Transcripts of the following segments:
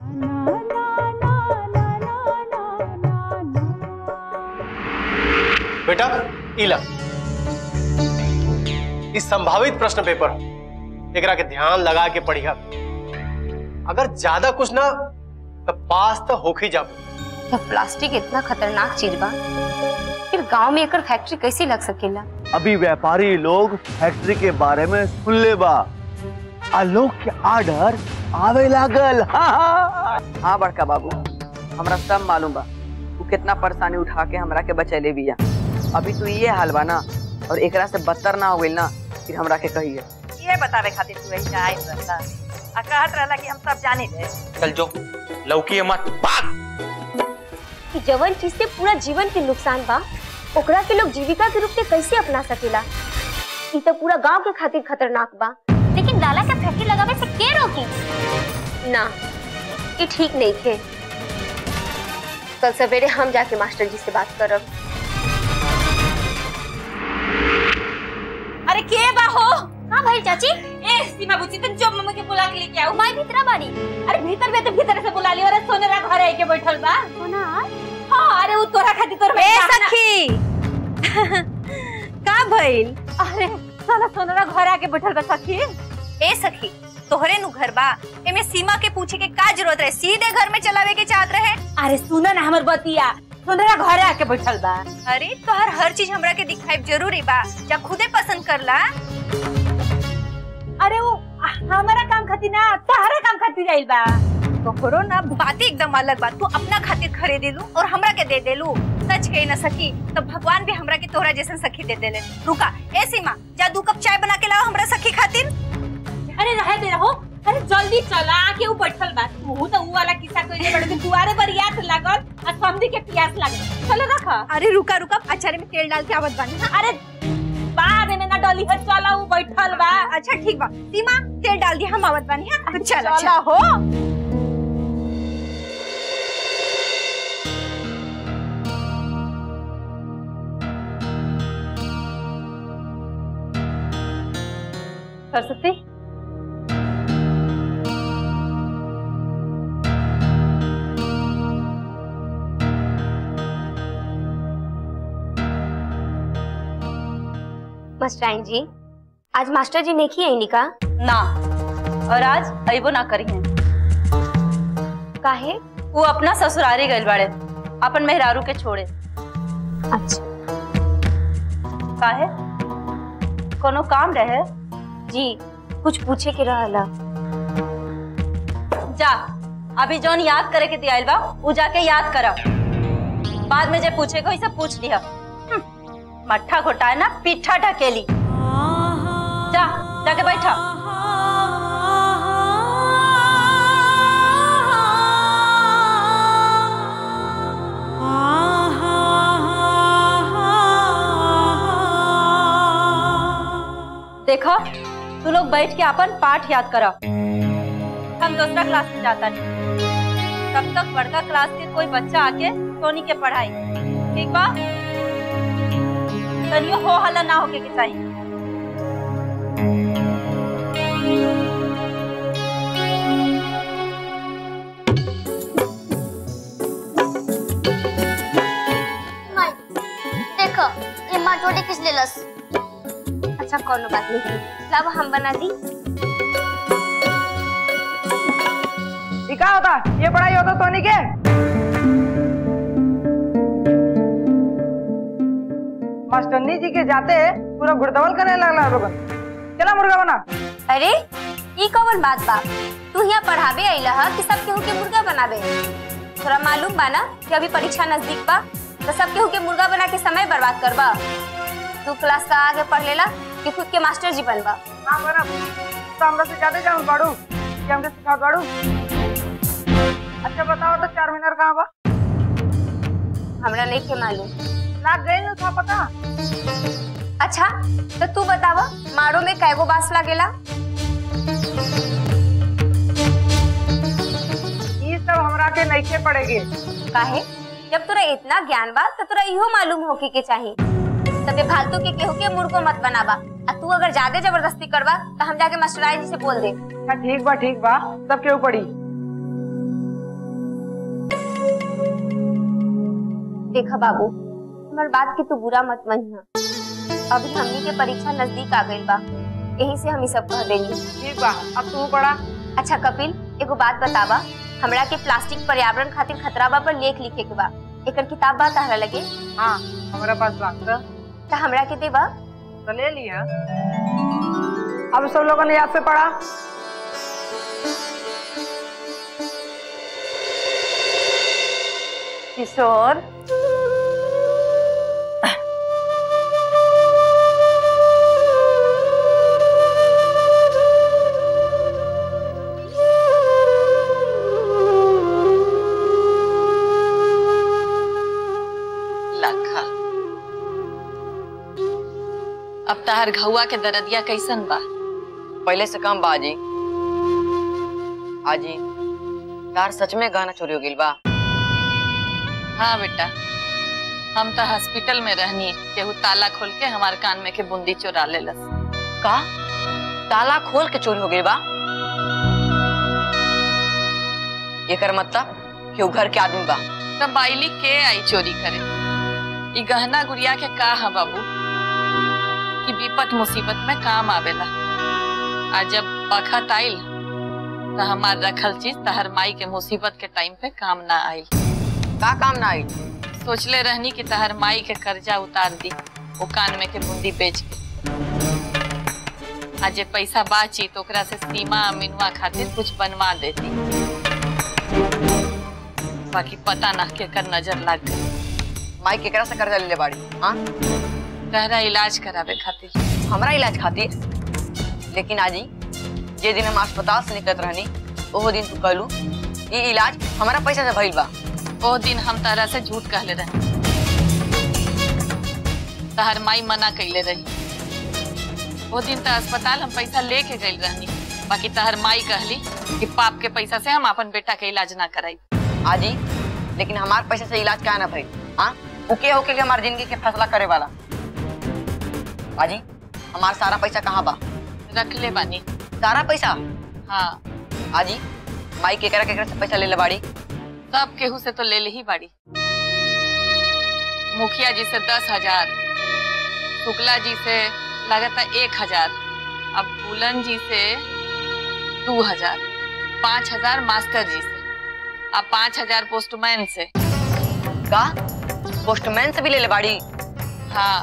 बेटा इला इस संभावित प्रश्न पेपर एकरा के ध्यान लगा के पढ़िया। अगर ज्यादा कुछ ना तो पास तो होके जाबो। जब प्लास्टिक इतना खतरनाक चीज बा, फिर गांव में एकर फैक्ट्री कैसे लग सकेला? अभी व्यापारी लोग फैक्ट्री के बारे में सुन ले बा, आलोक के आर्डर आवे लागल। हाँ बड़का बाबू, हमरा सब मालूम बा तू कितना परेशानी उठा के हमरा के बचैले बिया। अभी तू ये हाल बा ना, और एकरा से बदतर ना हो गइल ना, फिर हमरा के कहिए। ये बतावे खातिर तू ऐसे आइल रहला आ कहत रहला कि हम सब जाने दे। चल जो लौकी मत भाग। कि जवन चीज से पूरा जीवन के नुकसान बा, ओकरा के लोग जीविका के रूप में कैसे अपना सकेला? ई तो पूरा गांव के खातिर खतरनाक बा। लेकिन लाला के फैक्ट्री लगावे से के रोकी? ना, ये ठीक नहीं थे। कल सवेरे हम जाके मास्टर जी से बात करब। अरे के बा हो? हाँ भाई चाची। ए सीमा बुची तुम जो मम्मी के बुला के लेके आओ। माई भीतरा बाड़ी। अरे भीतर में तो भीतर से बुला लियो। अरे सोनेरा घर आई के बैठल बा। सोना? हाँ, अरे वो तोरा खातिर तोर ए सखी का भइल? अरे साला सोनेरा घर आके बैठल बा सखी। ए सखी तोहरे नु घर बा, एमे सीमा के पूछे के का जरूरत रहे? सीधे घर में चलावे के चाहत रहे। अरे सुनो ना हमर बतिया, सोनेरा घर आके बैठल बा। अरे तोहर हर चीज हमरा के दिखाई जरूरी बा, जा खुदे पसंद करला। अरे वो हमारा काम खातिर ना, तोहरा काम खातिर आइल बा। तोहरो ना बात एकदम अलग बा। तू अपना खातिर खरीदे लू और हमरा के दे देलू। सच कही ना सखी, तो भगवान भी हमरा के तोहरा जैसन सखी दे देले। रुका ए सीमा, जा 2 कप चाय बना के लाओ हमरा सखी खातिर। अरे रहे दे रहो। अरे जल्दी चला, आके वो बैठल बा। तू तो वो वाला किस्सा कइले बड़े दिन दुआरे पर याद लागल और समझी के प्यास लागल। चलो रखा। अरे रुका रुका, अचारे में तेल डाल के आवत बानी। अरे बाद में ना डॉली है, चला वो बैठल बा। अच्छा ठीक बा, सीमा तेल डाल दिया, हम आवत बानी। हां चला चला हो। सरस्वती मास्टराइन जी, आज मास्टर जी नहीं आई निका ना, और आज अइबो ना करी है। काहे? वो अपना ससुरारी गइल बाड़े, अपन मेहरारू के छोड़े। अच्छा। काहे? कोनो काम रहे? जी कुछ पूछे के रहला। जा अभी जौन याद करे के दियाइल बा उ जाके याद करा। बाद में जे पूछे को सब पूछ लिया। मट्ठा घोटाए ना पीठा ढकेली। जा जाके बैठा। देखो तू लोग बैठ के अपन पाठ याद करा। हम दूसरा क्लास में जाता नहीं, तब तक बड़का क्लास के कोई बच्चा आके सोनी के पढ़ाई। ठीक बा? तनियो हो हल्ला ना होके के चाहिए। देखो ये माँ जोड़े किस ले लस। अच्छा कोनो बात नहीं, लाओ हम बना दी। क्या होता? ये पढ़ाई होता सोनी के? मास्टरनी जी के जाते पूरा गुड़दवल करने लगला लोगन। चला मुर्गा बना। अरे ये कौन बात बा? तू यहाँ पढ़ावे आइला है कि सब केहू के मुर्गा बनावे? थोड़ा मालूम बा ना कि अभी परीक्षा नजदीक बा, तो सब केहू के मुर्गा बना के समय बर्बाद करबा। तू क्लास का आगे पढ़ लेला कि खुद के मास्टर जी बनबा। हाँ बना, तो हमरा से ज्यादा जानू बाड़ू कि हमके सिखावत बाड़ू। अच्छा बताओ तो 4 महीना कहाँ बा? हमरा नहीं के मालूम। लाग गई न था पता। अच्छा तो तू बतावा मारो में कैगो बांस लागेला? ये सब हमरा के नहीं के पड़ेगे। काहे? जब तोरा इतना ज्ञान बा तो तोरा इहो मालूम होके के चाहिए। तबे फालतू के केहू के मुर्गो मत बनावा। आ तू अगर ज्यादा जबरदस्ती करवा तो हम जाके मास्टराइन जी से बोल दे। ठीक बा सब केहू पड़ी। देखा बाबू, हमार बात के तू बुरा मत मानिहा। अभी हमनी के परीक्षा नजदीक आ गई बा, यही से हम ई सब कह देनी। ठीक बा, अब तू पढ़ा। अच्छा कपिल, एगो बात बतावा, हमरा के प्लास्टिक पर्यावरण खातिर खतरा बा पर लेख लिखे के बा, एकर किताब बा तहरा लगे? हाँ, हमारा पास बा। तो हमरा के देबा? तो ले लिया। अब सब लोगों ने याद से पढ़ा। किशोर, अब तहर घुआ के दरदिया कैसन बा? पहले से कम बा आजी। आजी, यार सच में गहना चोरी हो गई बा? हाँ बेटा, हम तो हॉस्पिटल में रहनी, केहू ताला खोल के हमार कान में के बूंदी चुरा लेलस। का? ताला खोल के चोरी हो गई बा? एकर मतलब केहू घर के आदमी बा? तब बाइली के आई चोरी करे? ई गहना गुड़िया के का है बाबू कि विपत मुसीबत में काम आवेला। आज जब बखत आइल तो हमार रखल चीज तहर माई के मुसीबत के टाइम पे काम ना आइल। का काम ना आइल? सोचले रहनी कि तहर माई के कर्जा उतार दी, वो कान में के बूंदी बेच के। आज जे पैसा बाची तो ओकरा से सीमा अमीनुआ खातिर कुछ बनवा देती, बाकी पता ना केकर नजर लग गई। माई केकरा से कर्जा ले ले बाड़ी? हाँ, तहरा इलाज करावे खातिर। हमारा इलाज खातिर? लेकिन आजी, जे दिन हम अस्पताल से निकलत रहनी वो दिन तू कहलू ये इलाज हमारा पैसा से भइल बा। वो दिन हम तहरा से झूठ कहले रहे, तहर माई मना कैले रही। वो दिन तो अस्पताल हम पैसा लेके गई रहनी, बाकी तहर माई कहली कि पाप के पैसा से हम अपन बेटा के इलाज ना कराई। आजी, लेकिन हमारे पैसे से इलाज क्या ना भइल? हाँ, उके होके लिए हमारी जिंदगी के फैसला करे वाला। आजी, हमारा सारा पैसा कहाँ बा? रख ले बानी। सारा पैसा? हाँ। आजी, माई केकरा से पैसा ले ले बाड़ी? सब केहू से तो ले ही बाड़ी। मुखिया जी से 10,000, शुक्ला जी से लगता 1,000, अब बुलन जी से 2,000, 5,000 मास्टर जी से, अब 5,000 पोस्टमैन से। का? पोस्टमैन से भी ले ले बाड़ी? हाँ,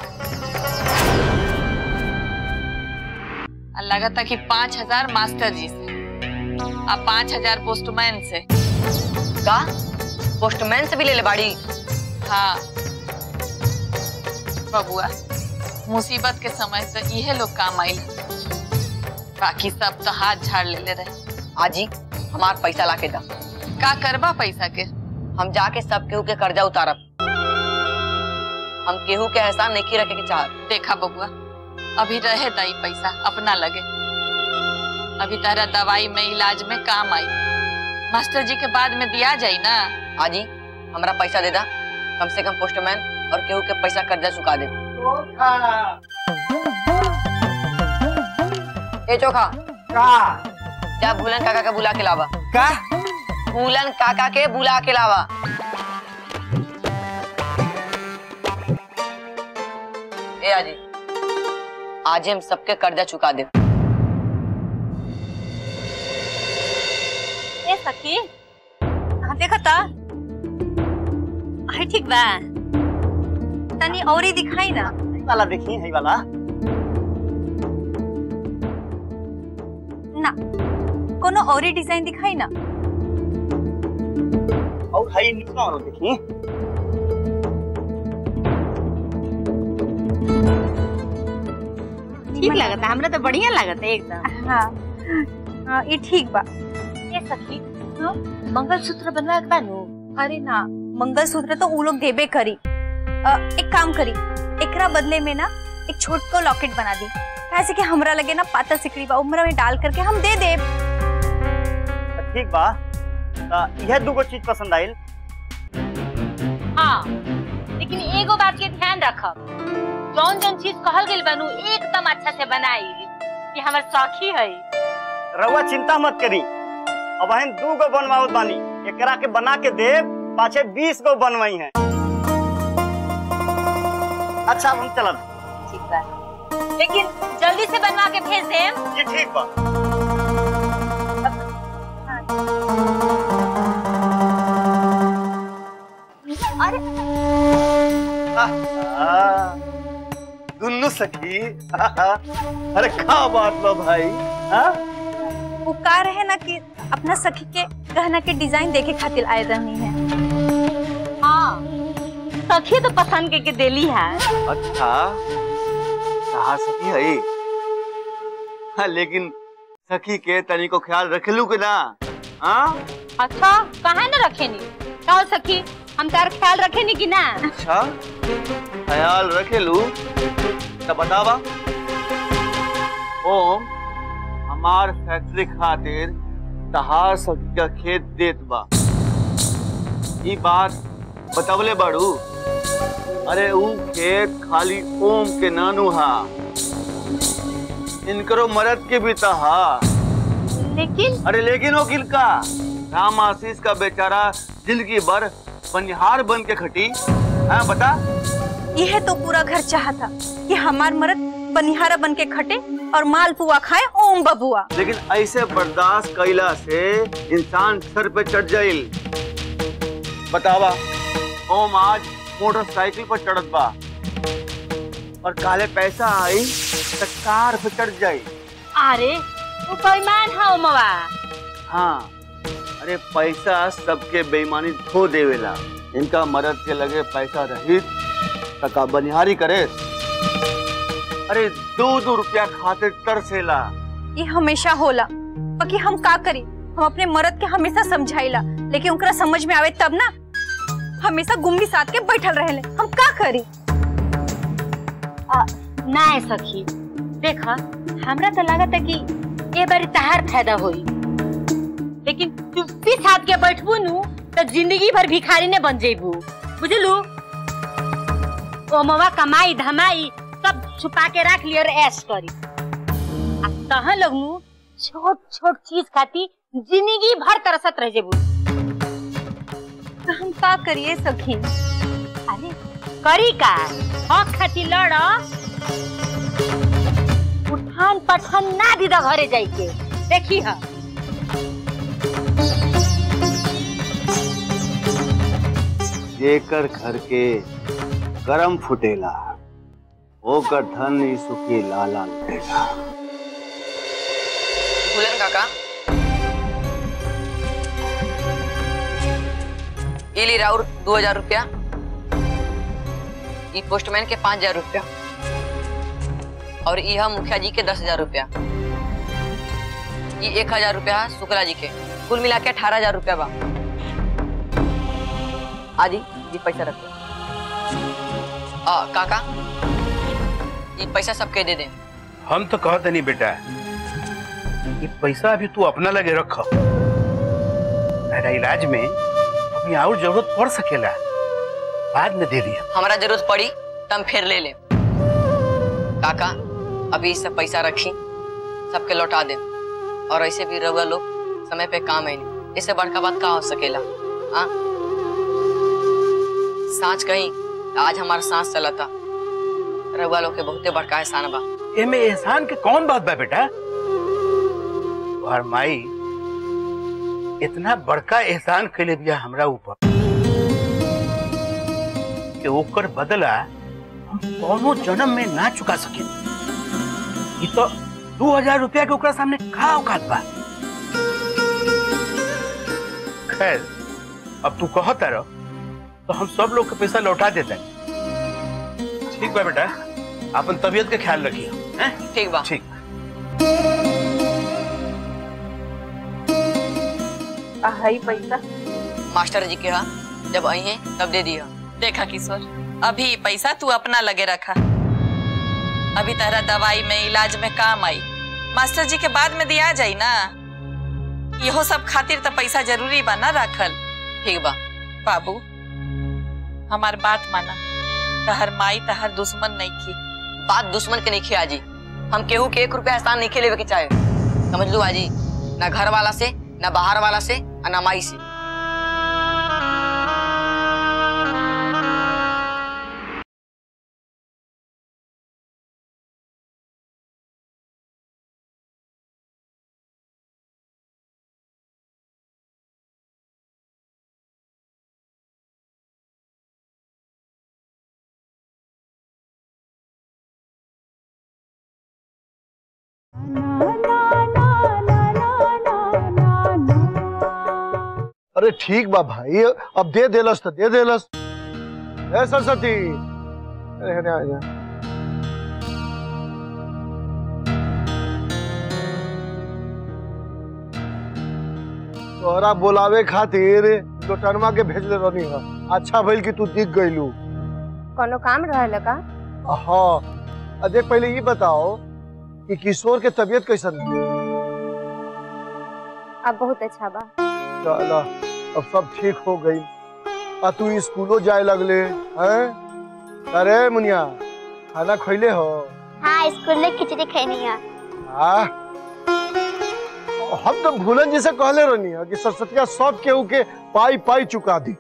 लगता कि 5,000 मास्टर जी से, अब 5,000 पोस्टमैन से। का? पोस्टमैन से भी ले ले बाड़ी? हाँ बबुआ, मुसीबत के समय तो यह लोग काम आइल, बाकी सब तो हाथ झाड़ ले रहे। आजी, हमार पैसा लाके दा। का करबा पैसा के? हम जाके सब केहू के कर्जा उतारब। हम केहू के एहसान नहीं रखे के चाहत। देखा बबुआ, अभी रहे दाई पैसा अपना लगे, अभी तारा दवाई में इलाज में काम आई, मास्टर जी के बाद में दिया जाए ना। आजी, हमारा पैसा दे दा, कम से कम पोस्टमैन और केहू के पैसा कर्जा चुका दे। ए चोखा, क्या भूलन काका के बुला के लावा? का? भूलन काका के बुला के लावा। ए आजी, आज हम सबके कर्जा चुका दे। ए सखी, हाँ देखा था? हाय ठीक बा, तनी औरी दिखाई ना। वाला देखी है वाला ना, कोनो औरी डिजाइन दिखाई ना। और हाई निकला वाला देखी। ठीक लगता, हमरा तो बढ़िया लगता एकदम। हाँ, हाँ ये ठीक बा। ये सखी, मंगलसूत्र बनवा के बानू? अरे ना, मंगलसूत्र तो उ लोग देबे करी। एक काम करी, एकरा बदले में ना एक छोटको लॉकेट बना दी, कैसे कि हमरा लगे ना पाता सिकड़ी बा, उमरा में डाल करके हम दे दे। ठीक बा, यह दूगो चीज पसंद आइल। हाँ, लेकिन एगो बात के ध्यान रखब, जौन जौन चीज कहल गइल बानू एकदम अच्छा से बनाई, कि हमर सखी है। रउआ चिंता मत करी, अब हम 2 गो बनवावत बानी, एकरा के बना के देब, पाछे 20 गो बनवाई है। अच्छा हम चलन। ठीक बा, लेकिन जल्दी से बनवा के भेज देम। ये ठीक बा। अरे दुन्नु सखी अरे का बात बा भाई। हाँ वो कह रहे ना कि अपना सखी के गहना के डिजाइन देखे खातिर आए रहनी है। हाँ, सखी तो पसंद के देली है। अच्छा कहा सखी है। हाँ, लेकिन सखी के तनी को ख्याल रखेलू के ना। हाँ अच्छा, काहे न रखेनी? क्या सखी, हम तार ख्याल रखेनी कि ना? अच्छा ख्याल रखेलू तो बतावा। ओम हमार फैक्ट्री खातिर तहार सखी का खेत देत बा, ई बात बतावले बाड़ू। अरे ऊ खेत खाली ओम के नानू हा, इनकरो मरद के भी तहा। लेकिन अरे लेकिन वकील का राम आशीष का बेचारा जिंदगी भर बनिहार बन के खटी। हाँ बता। यह तो पूरा घर चाहता कि हमार मर्द बनिहारा बन के खटे और माल पुआ खाए ओम बबुआ। लेकिन ऐसे बर्दाश्त कैला से इंसान सर पे चढ़ जाइल। बतावा, ओम आज मोटरसाइकिल पर चढ़त बा और काले पैसा आई तो कार पे चढ़ जाई। अरे वो बेईमान है ओमवा। हाँ, अरे पैसा सबके बेईमानी धो देवेला। इनका मदद के लगे पैसा रहित तका बनिहारी करे। अरे 2-2 रुपया खातिर तरसेला। ये हमेशा होला, बाकी हम का करी। हम अपने मर्द के हमेशा समझाइला, लेकिन उनका समझ में आवे तब ना हमेशा गुम्बी साथ के बैठल रहेले। हम का करी? ना सखी, देखा हमरा तो लागत है कि ये बारी तहार फायदा होई, लेकिन चुप्पी साथ के बैठबू नु तो जिंदगी भर भिखारी ने बन जेबू। बुझलू? ओमवा कमाई धमाई सब छुपा के रख लियो और ऐश करी। अब तहां लोग नु छोट छोट चीज खाती जिंदगी भर तरसत रह जेबू। तो हम का करिए सखी? अरे करी का, हक खाती लड़। उठान पठान ना दीदा घरे जाई के देखी हा। जेकर घर के गरम फुटेला ओकर धन ही सुखी लाला लुटेला। भूलन काका, इली राउर 2000 रुपया, ई पोस्टमैन के 5000 रुपया और यह मुखिया जी के 10000 रुपया, ये 1000 रुपया शुक्ला जी के, कुल मिला के 18000 रुपया बा। आजी ये पैसा रखो। काका ये पैसा सबके दे दे। हम तो कहते नहीं बेटा, ये पैसा अभी तू अपना लगे रख। मेरा इलाज में अभी और जरूरत पड़ सकेला, बाद में दे दिया। हमारा जरूरत पड़ी तम फिर ले ले। काका अभी सब पैसा रखी, सबके लौटा दे। और ऐसे भी रउआ लोग समय पे काम है नहीं, इससे बड़का बात का हो सकेला। हाँ सांच कहीं आज हमारा सांस चला था, रउआ लोग के बहुते बड़का एहसान बा। एमे एहसान के कौन बात बा बेटा? और माई इतना बड़का एहसान कैले बिया हमरा ऊपर कि ओकर बदला हम कौनो जन्म में ना चुका सके। ये तो 2000 रुपया के ओकरा सामने का औकात बा। खैर अब तू कहता रह तो हम सब लोग के पैसा लौटा देते हैं। ठीक बा बेटा, अपन तबीयत के ख्याल रखिए। ठीक बा। ठीक। हाई पैसा मास्टर जी के हाँ जब आई है तब दे दिया। देखा किशोर, अभी पैसा तू अपना लगे रखा, अभी तेरा दवाई में इलाज में काम आई। मास्टर जी के बाद में दिया जाई ना, इहो सब खातिर तो पैसा जरूरी बा ना रखल। ठीक बा बाबू हमार बात माना, तहर माई तहर दुश्मन नहीं की। बात दुश्मन के नहीं खी आजी, हम केहू के 1 रुपया एहसान नहीं खेले के चाहे, समझ लो आजी। ना घर वाला से, ना बाहर वाला से, ना माई से। अरे ठीक बा भाई, अब दे देलस तो दे देलस। ए सरस्वती, अरे आ जा। तोरा बोलावे खातिर लोटनमा के भेजले रहनी है। अच्छा भइल कि तू दिख गइलू। कोनो काम रहल का? हाँ, देख पहले ये बताओ कि किशोर के तबीयत कैसन है? अब बहुत अच्छा बा। चला, अब सब ठीक हो गई। आ तू स्कूलो जाए लगले हैं? अरे मुनिया, खाना खइले हो? हाँ, स्कूल में खिचड़ी खैनी है। हाँ, हम तो भूलन जी से कहले रहनी है कि सरस्वतिया सब केहू के पाई पाई चुका दी।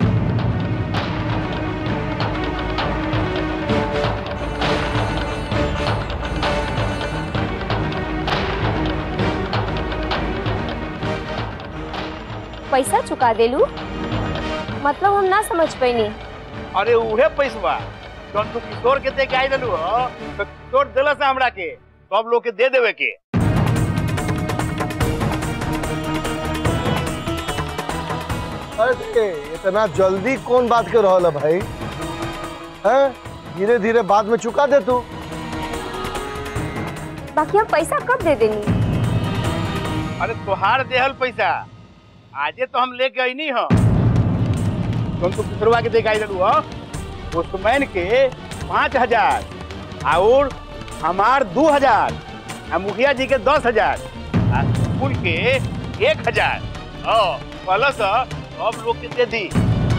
पैसा चुका देलू? मतलब हम ना समझ पैनी। अरे उहे पैसवा जौन तू किशोर के दे के आई देलू हो, तो किशोर देलस हमरा के, सब लोग के दे देवे के। अरे इतना जल्दी कौन बात कर रहा है भाई? हैं? धीरे धीरे बाद में चुका दे तू। बाकी हम पैसा कब दे देनी? अरे तोहार देहल पैसा आजे तो हम लेके आई हो। तुम तो किशोरवा के देके आई देलू हो, उसमैन के 5,000 और हमार 2,000, मुखिया जी के 10,000, स्कूल के 1,000 प्लस सब लोग के दे दी।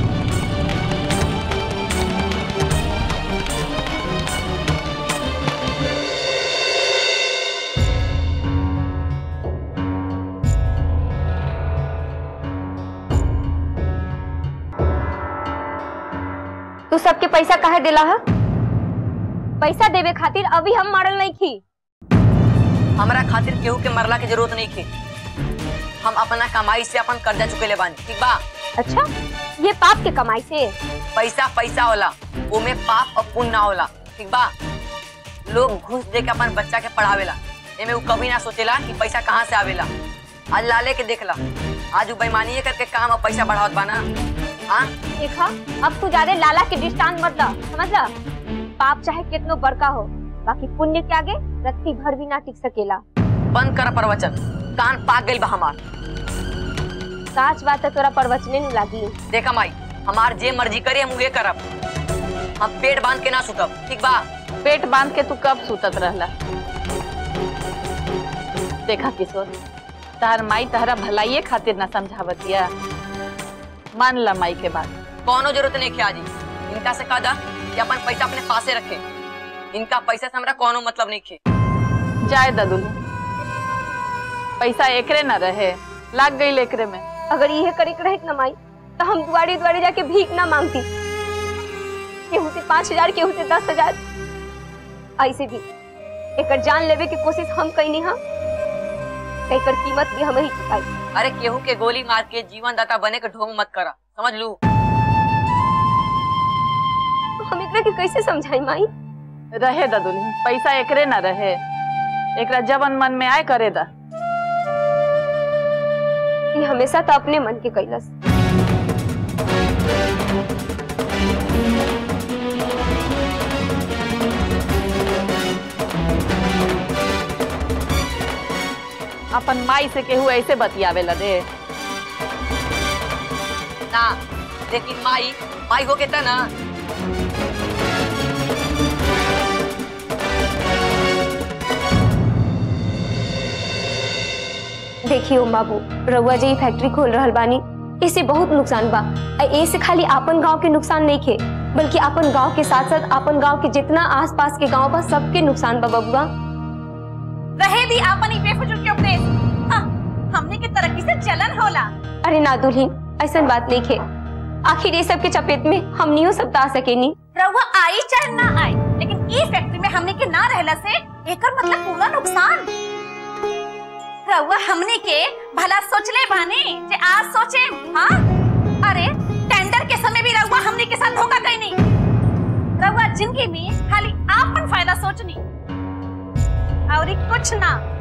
तू सबके पैसा काहे देला है? पैसा देवे खातिर अभी हम मरल नहीं थी। हमरा खातिर केहू के मरला की जरूरत नहीं थी। हम अपना कमाई से अपन कर्जा चुकेले बानी, ठीक बा? अच्छा, ये पाप के कमाई से? पैसा पैसा होला, वो में पाप और पुण्य ना होला, ठीक बा? लोग घूस दे के अपन बच्चा के पढ़ावेला, एमे वो कभी ना सोचेला कि पैसा कहाँ से आवेला। आज लाले के देखला, आज वो बेईमानी करके काम और पैसा बढ़ावत बा ना। हाँ देखा, अब तू ज्यादा लाला के दृष्टांत मत ला, समझला? पाप चाहे कितनो बड़का हो, बाकी पुण्य के आगे रत्ती भर भी ना टिक सकेला। बंद कर प्रवचन, कान पाक गइल बा हमार। सच बात है, तोरा प्रवचने न लागी। देखा माई, हमार जे मर्जी करे हम उहे करब। हम पेट बांध के ना सुतब, ठीक बा? पेट बांध के तू कब सुतत रहला? देखा किशोर, तार माई तहरा भलाइये खातिर ना समझावतिया। मान ला माई के बात। कोनो जरूरत नहीं किया जी, इनका से कहा कि अपन पैसा अपने पासे रखे। इनका पैसा से हमरा कोनो मतलब नहीं खे। जाए ददुल, पैसा एकरे न रहे, लाग गई एकरे में। अगर ये करे रहित न माई, तो हम दुआरी दुआरी जाके भीख ना मांगती। केहू से 5,000, केहू से 10,000। ऐसे भी एकर जान लेवे की कोशिश हम कईनी हा, एकर कीमत भी हम ही चुकाई। अरे केहू के गोली मार के जीवन दाता बने के ढोंग मत करा, समझ लू? हम एकरा के कैसे समझाई माई? रहे ददुल, पैसा एकरे न रहे, एकरा जवन मन में आए करे दा। ये हमेशा तो अपने मन के कैलस। अपन माई से केहू ऐसे बतियावेला दे ना, लेकिन माई माई हो के ना। देखियो बाबू, रउआ जी फैक्ट्री खोल रहल बानी, इससे बहुत नुकसान बा। ऐसे खाली आपन गांव के नुकसान नहीं खे, बल्कि आपन गांव के साथ साथ आपन गांव के जितना आसपास के गांव बा सबके नुकसान बा बबुआ। रहे दी आपन ही बेफजूल के उपदेश। हमने के तरक्की से चलन होला। अरे ना दुल्हन, ऐसा बात नहीं खे। आखिर ये सब के चपेट में हमनियो सब ता सकेनी। रउआ आई चाहे ना आई, लेकिन ई फैक्ट्री में हमने के ना रहला से एकर मतलब पूरा नुकसान। रउआ हमने के भला सोचले बानी जे आज सोचे। हाँ, अरे टेंडर के समय भी रउआ हमने के साथ धोखा कई नहीं। रउआ जिंदगी में खाली आपन फायदा सोचनी और कुछ ना।